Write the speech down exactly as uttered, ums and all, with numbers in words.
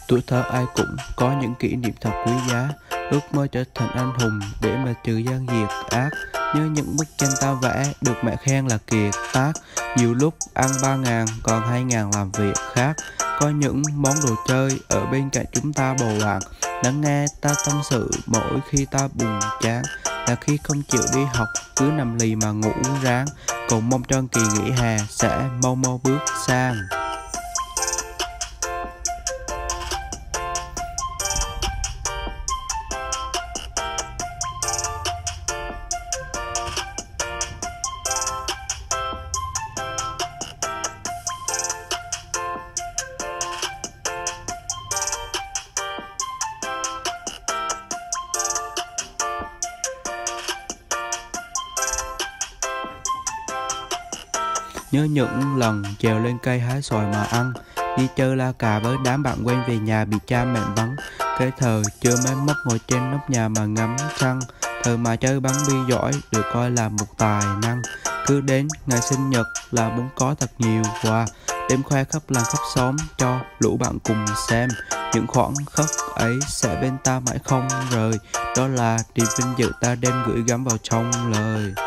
Tuổi thơ ai cũng có những kỷ niệm thật quý giá, ước mơ trở thành anh hùng để mà trừ gian diệt ác. Nhớ những bức tranh ta vẽ được mẹ khen là kiệt tác. Nhiều lúc ăn ba ngàn còn hai ngàn làm việc khác. Có những món đồ chơi ở bên cạnh chúng ta bầu bạn, lắng nghe ta tâm sự mỗi khi ta buồn chán. Là khi không chịu đi học cứ nằm lì mà ngủ ráng, còn mong cho kỳ nghỉ hè sẽ mau mau bước sang. Nhớ những lần trèo lên cây hái xoài mà ăn, đi chơi la cà với đám bạn quen về nhà bị cha mẹ vắng. Cái thời chưa mấy mốc ngồi trên nóc nhà mà ngắm trăng, thời mà chơi bắn bi giỏi được coi là một tài năng. Cứ đến ngày sinh nhật là muốn có thật nhiều quà, đêm khoe khắp làng khắp xóm cho lũ bạn cùng xem. Những khoảnh khắc ấy sẽ bên ta mãi không rời, đó là niềm vinh dự ta đem gửi gắm vào trong lời.